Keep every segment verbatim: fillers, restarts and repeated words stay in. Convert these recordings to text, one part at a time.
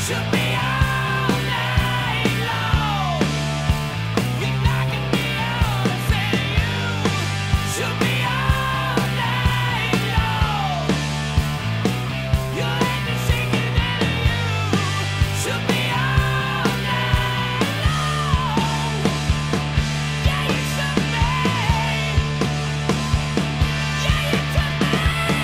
Should be all night long. You're knocking me out and saying you should be all night long. Your head is shaking and you should be all night long. Yeah, you should be. Yeah, you should be.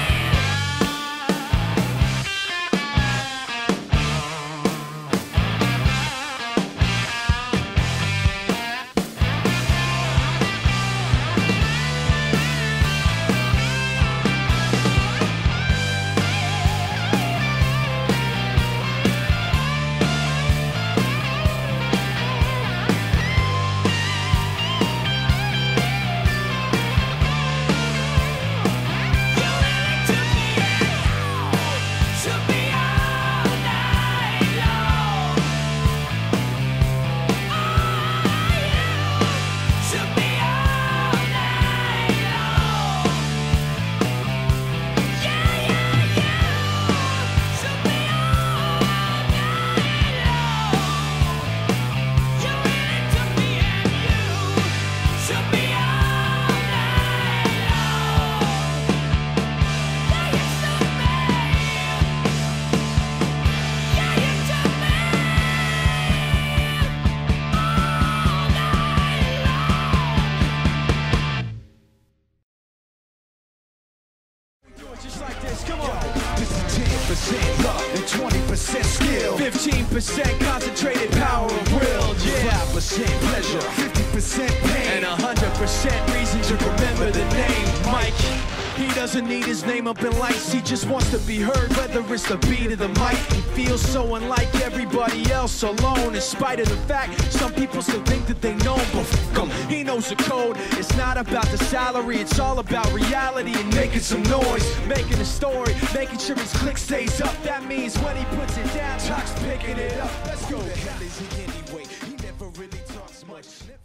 Just like this, come on. This is ten percent luck and twenty percent skill, fifteen percent concentrated power of will, yeah. five percent pleasure, fifty percent pain, and one hundred percent reason to remember the name Mike. He doesn't need his name up in lights, he just wants to be heard, whether it's the beat of the mic. He feels so unlike everybody else, alone, in spite of the fact some people still think that they know him, but fuck him, he knows the code. It's not about the salary, it's all about reality and making some noise, making a story, making sure his click stays up. That means when he puts it down, Talk's picking it up. Let's go. Who the hell is he anyway? He never really talks much.